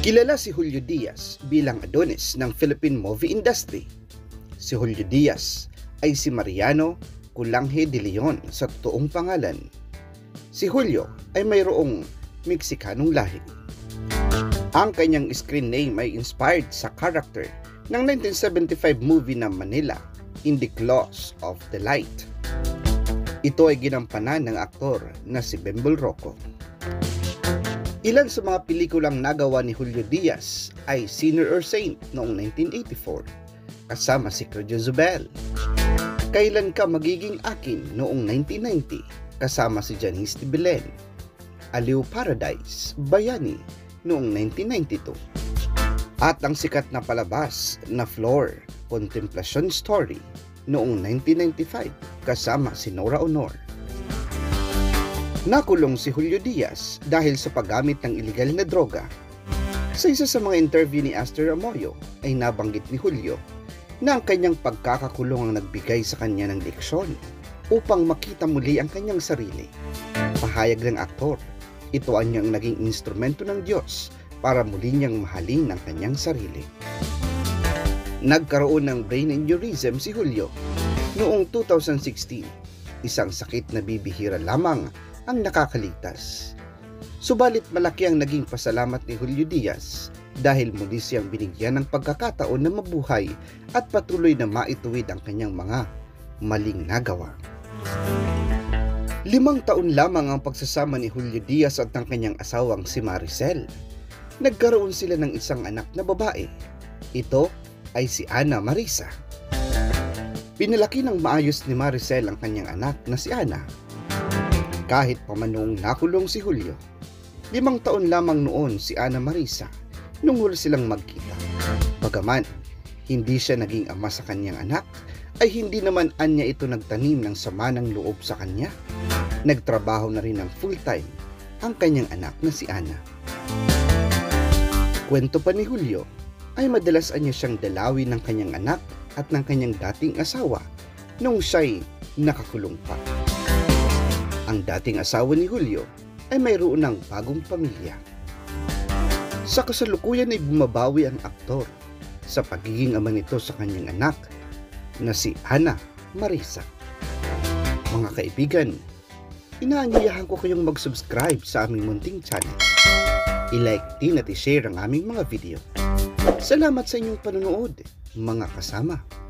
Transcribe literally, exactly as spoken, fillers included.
Kilala si Julio Diaz bilang Adonis ng Philippine movie industry. Si Julio Diaz ay si Mariano Culanghe de Leon sa totoong pangalan. Si Julio ay mayroong Meksikanong lahi. Ang kanyang screen name ay inspired sa character ng nineteen seventy-five movie na Manila, In the Claws of the Light. Ito ay ginampanan ng aktor na si Bembol Rocco. Ilan sa mga pelikulang nagawa ni Julio Diaz ay Sinner or Saint noong nineteen eighty-four, kasama si Claudia Zubel. Kailan Ka Magiging Akin noong nineteen ninety, kasama si Janice de Belen. Aliw Paradise, Bayani noong nineteen ninety-two. At ang sikat na palabas na Floor, Contemplation Story noong nineteen ninety-five, kasama si Nora Honor. Nakulong si Julio Diaz dahil sa paggamit ng iligal na droga. Sa isa sa mga interview ni Aster Amoyo ay nabanggit ni Julio na ang kanyang pagkakakulong ang nagbigay sa kanya ng leksyon upang makita muli ang kanyang sarili. Pahayag ng aktor, ito ang niyang naging instrumento ng Diyos para muli niyang mahalin ang kanyang sarili. Nagkaroon ng brain aneurysm si Julio noong two thousand sixteen, isang sakit na bibihira lamang ang nakakaligtas. Subalit malaki ang naging pasalamat ni Julio Diaz dahil muli siyang binigyan ng pagkakataon na mabuhay at patuloy na maituwid ang kanyang mga maling nagawa. Limang taon lamang ang pagsasama ni Julio Diaz at ng kanyang asawang si Maricel. Nagkaroon sila ng isang anak na babae. Ito ay si Ana Marisa. Pinalaki ng maayos ni Maricel ang kanyang anak na si Ana. Kahit pa man noong nakulong si Julio, limang taon lamang noon si Ana Marisa nung huli silang magkita. Bagaman hindi siya naging ama sa kanyang anak, ay hindi naman anya ito nagtanim ng sama ng loob sa kanya. Nagtrabaho na rin ng full-time ang kanyang anak na si Ana. Kwento pa ni Julio ay madalas anya siyang dalawin ng kanyang anak at ng kanyang dating asawa nung siya'y nakakulong pa. Ang dating asawa ni Julio ay mayroon ng bagong pamilya. Sa kasalukuyan ay bumabawi ang aktor sa pagiging ama nito sa kanyang anak na si Ana Marisa. Mga kaibigan, inaanyayahan ko kayong mag-subscribe sa aming munting channel. I-like din at i-share ang aming mga video. Salamat sa inyong panonood, mga kasama.